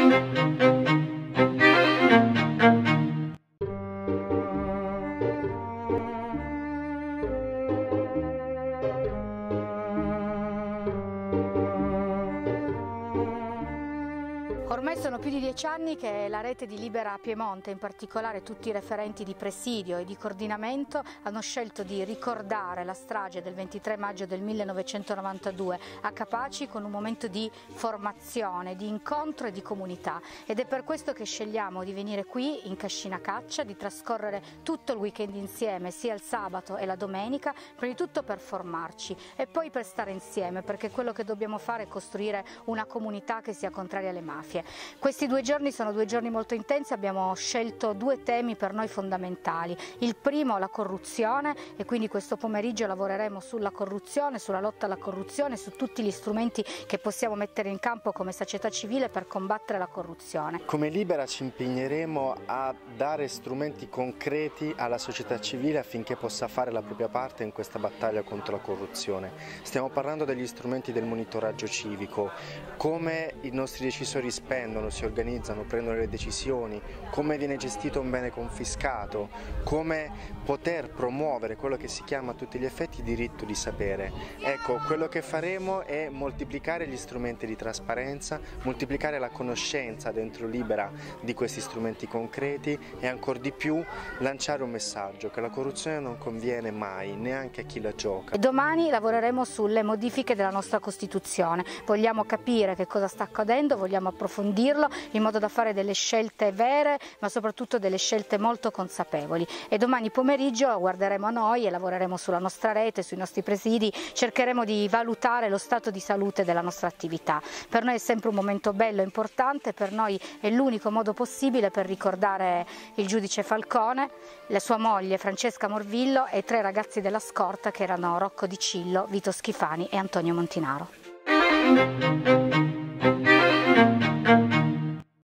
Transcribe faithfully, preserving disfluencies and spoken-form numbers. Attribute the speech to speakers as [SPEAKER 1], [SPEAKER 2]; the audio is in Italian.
[SPEAKER 1] Ormai sono più di dieci anni che la rete di Libera Piemonte, in particolare tutti i referenti di presidio e di coordinamento, hanno scelto di ricordare la strage del ventitré maggio del millenovecentonovantadue a Capaci con un momento di formazione, di incontro e di comunità, ed è per questo che scegliamo di venire qui in Cascina Caccia, di trascorrere tutto il weekend insieme, sia il sabato e la domenica, prima di tutto per formarci e poi per stare insieme, perché quello che dobbiamo fare è costruire una comunità che sia contraria alle mafie. Questi due giorni sono due giorni molto intensi, abbiamo scelto due temi per noi fondamentali. Il primo, la corruzione, e quindi questo pomeriggio lavoreremo sulla corruzione, sulla lotta alla corruzione, su tutti gli strumenti che possiamo mettere in campo come società civile per combattere la corruzione.
[SPEAKER 2] Come Libera ci impegneremo a dare strumenti concreti alla società civile affinché possa fare la propria parte in questa battaglia contro la corruzione. Stiamo parlando degli strumenti del monitoraggio civico, come i nostri decisori spendono, si organizzano, prendono le decisioni, come viene gestito un bene confiscato, come poter promuovere quello che si chiama a tutti gli effetti diritto di sapere. Ecco, quello che faremo è moltiplicare gli strumenti di trasparenza, moltiplicare la conoscenza dentro Libera di questi strumenti concreti e ancor di più lanciare un messaggio che la corruzione non conviene mai, neanche a chi la gioca.
[SPEAKER 1] E domani lavoreremo sulle modifiche della nostra Costituzione, vogliamo capire che cosa sta accadendo, vogliamo approfondirlo in modo da fare delle scelte vere, ma soprattutto delle scelte molto consapevoli. E domani pomeriggio guarderemo a noi e lavoreremo sulla nostra rete, sui nostri presidi, cercheremo di valutare lo stato di salute della nostra attività. Per noi è sempre un momento bello e importante, per noi è l'unico modo possibile per ricordare il giudice Falcone, la sua moglie Francesca Morvillo e tre ragazzi della scorta che erano Rocco Di Cillo, Vito Schifani e Antonio Montinaro.